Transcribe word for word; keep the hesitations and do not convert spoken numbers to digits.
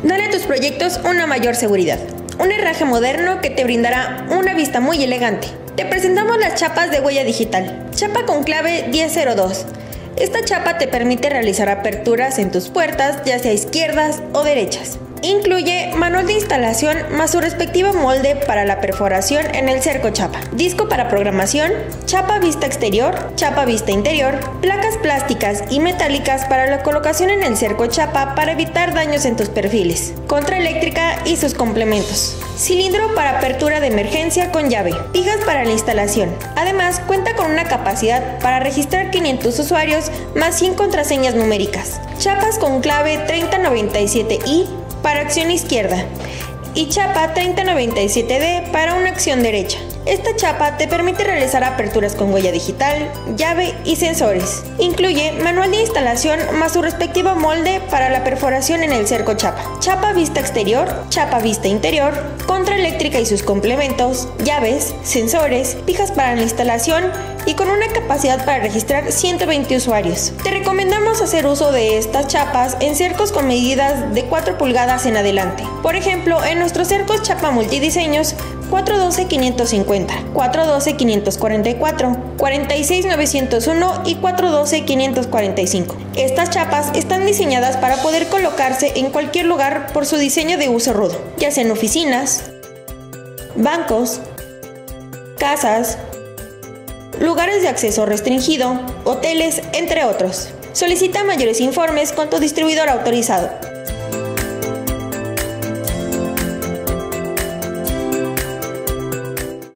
Dale a tus proyectos una mayor seguridad. Un herraje moderno que te brindará una vista muy elegante. Te presentamos las chapas de huella digital. Chapa con clave diez cero dos. Esta chapa te permite realizar aperturas en tus puertas, ya sea izquierdas o derechas. Incluye manual de instalación más su respectivo molde para la perforación en el cerco chapa, disco para programación, chapa vista exterior, chapa vista interior, placas plásticas y metálicas para la colocación en el cerco chapa para evitar daños en tus perfiles, contraeléctrica y sus complementos, cilindro para apertura de emergencia con llave, pijas para la instalación. Además, cuenta con una capacidad para registrar quinientos usuarios más cien contraseñas numéricas, chapas con clave treinta noventa y siete i para acción izquierda y chapa treinta noventa y siete D para una acción derecha. Esta chapa te permite realizar aperturas con huella digital, llave y sensores. Incluye manual de instalación más su respectivo molde para la perforación en el cerco chapa, chapa vista exterior, chapa vista interior, contraeléctrica y sus complementos, llaves, sensores, pijas para la instalación y con una capacidad para registrar ciento veinte usuarios. Te recomendamos hacer uso de estas chapas en cercos con medidas de cuatro pulgadas en adelante. Por ejemplo, en nuestros cercos chapa multidiseños cuatro doce quinientos cincuenta, cuatro doce quinientos cuarenta y cuatro, cuarenta y seis novecientos uno y cuatro doce quinientos cuarenta y cinco. Estas chapas están diseñadas para poder colocarse en cualquier lugar por su diseño de uso rudo, ya sea en oficinas, bancos, casas, lugares de acceso restringido, hoteles, entre otros. Solicita mayores informes con tu distribuidor autorizado.